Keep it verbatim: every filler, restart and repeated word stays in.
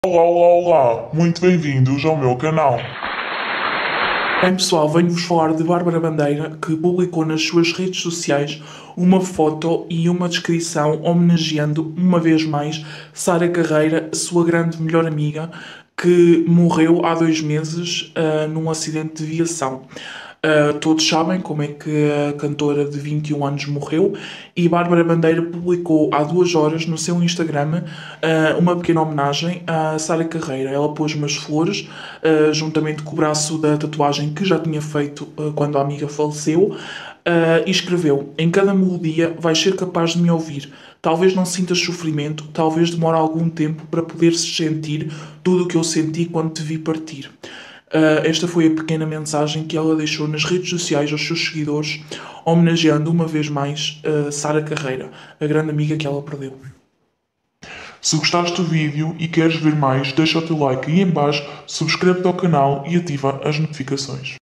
Olá, olá, olá! Muito bem-vindos ao meu canal. Bem pessoal, venho-vos falar de Bárbara Bandeira, que publicou nas suas redes sociais uma foto e uma descrição homenageando uma vez mais Sara Carreira, a sua grande melhor amiga, que morreu há dois meses uh, num acidente de viação. Uh, todos sabem como é que a cantora de vinte e um anos morreu, e Bárbara Bandeira publicou há duas horas no seu Instagram uh, uma pequena homenagem à Sara Carreira. Ela pôs umas flores uh, juntamente com o braço da tatuagem que já tinha feito uh, quando a amiga faleceu, uh, e escreveu: "Em cada melodia vais ser capaz de me ouvir. Talvez não sintas sofrimento, talvez demore algum tempo para poderes sentir tudo o que eu senti quando te vi partir." Uh, esta foi a pequena mensagem que ela deixou nas redes sociais aos seus seguidores, homenageando uma vez mais uh, Sara Carreira, a grande amiga que ela perdeu. Se gostaste do vídeo e queres ver mais, deixa o teu like aí em baixo, subscreve-te ao canal e ativa as notificações.